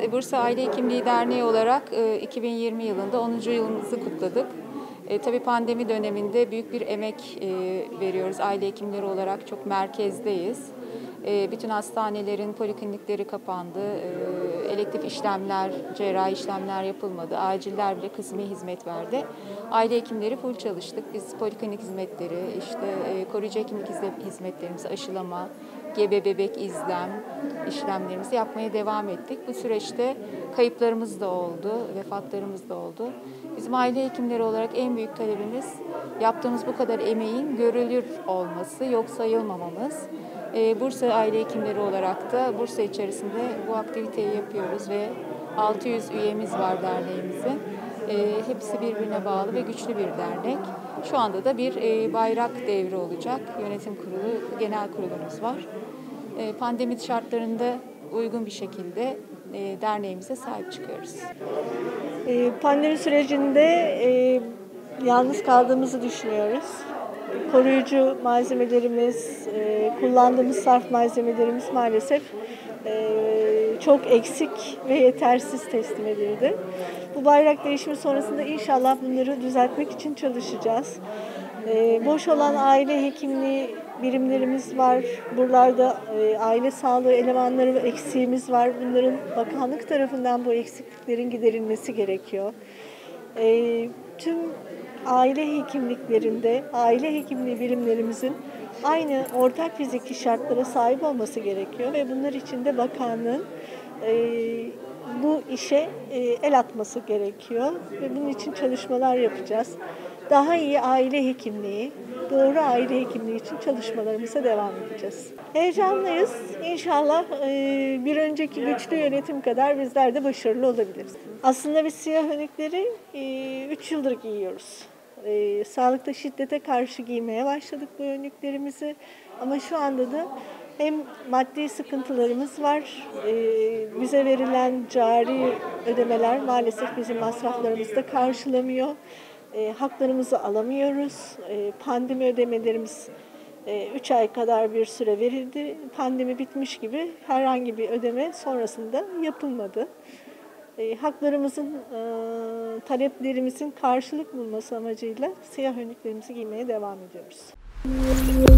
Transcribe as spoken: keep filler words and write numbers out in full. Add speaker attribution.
Speaker 1: Bursa Aile Hekimliği Derneği olarak iki bin yirmi yılında onuncu yılımızı kutladık. E, tabii pandemi döneminde büyük bir emek e, veriyoruz. Aile hekimleri olarak çok merkezdeyiz. E, bütün hastanelerin poliklinikleri kapandı. E, elektif işlemler, cerrahi işlemler yapılmadı. Aciller bile kısmi hizmet verdi. Aile hekimleri full çalıştık. Biz poliklinik hizmetleri, işte e, koruyucu hekimlik hizmetlerimizi, aşılama, gebe bebek izlem işlemlerimizi yapmaya devam ettik. Bu süreçte kayıplarımız da oldu, vefatlarımız da oldu. Bizim aile hekimleri olarak en büyük talebimiz yaptığımız bu kadar emeğin görülür olması, yok sayılmamamız. Ee, Bursa Aile Hekimleri olarak da Bursa içerisinde bu aktiviteyi yapıyoruz ve altı yüz üyemiz var derneğimizin. Ee, hepsi birbirine bağlı ve güçlü bir dernek. Şu anda da bir e, bayrak devri olacak. Yönetim kurulu, genel kurulumuz var. E, pandemi şartlarında uygun bir şekilde e, derneğimize sahip çıkıyoruz.
Speaker 2: E, pandemi sürecinde e, yalnız kaldığımızı düşünüyoruz. Koruyucu malzemelerimiz, e, kullandığımız sarf malzemelerimiz maalesef e, çok eksik ve yetersiz teslim edildi. Bu bayrak değişimi sonrasında inşallah bunları düzeltmek için çalışacağız. E, boş olan aile hekimliği birimlerimiz var. Buralarda e, aile sağlığı elemanları ve eksiğimiz var. Bunların bakanlık tarafından bu eksikliklerin giderilmesi gerekiyor. E, tüm aile hekimliklerinde aile hekimliği birimlerimizin aynı ortak fiziki şartlara sahip olması gerekiyor ve bunlar için de bakanlığın e, bu işe e, el atması gerekiyor ve bunun için çalışmalar yapacağız. Daha iyi aile hekimliği, doğru aile hekimliği için çalışmalarımıza devam edeceğiz. Heyecanlıyız. İnşallah e, bir önceki güçlü yönetim kadar bizler de başarılı olabiliriz. Aslında biz siyah önlükleri üç e, yıldır giyiyoruz. E, sağlıkta şiddete karşı giymeye başladık bu önlüklerimizi. Ama şu anda da hem maddi sıkıntılarımız var, e, bize verilen cari ödemeler maalesef bizim masraflarımızı da karşılamıyor. E, haklarımızı alamıyoruz. E, pandemi ödemelerimiz üç e, ay kadar bir süre verildi. Pandemi bitmiş gibi herhangi bir ödeme sonrasında yapılmadı. E, haklarımızın, e, taleplerimizin karşılık bulması amacıyla siyah önlüklerimizi giymeye devam ediyoruz.